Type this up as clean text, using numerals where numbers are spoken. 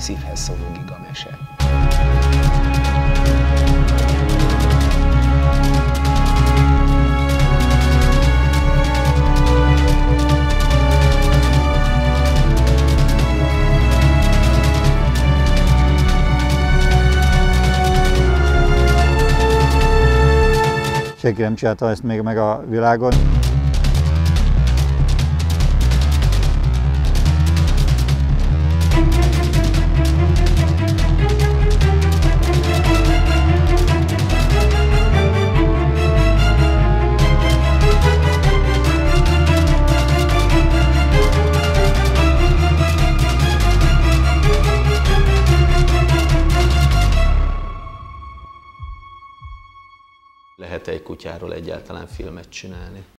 szívhez szóló gigamese. Senki nem csinálta ezt még meg a világon. Lehet egy kutyáról egyáltalán filmet csinálni?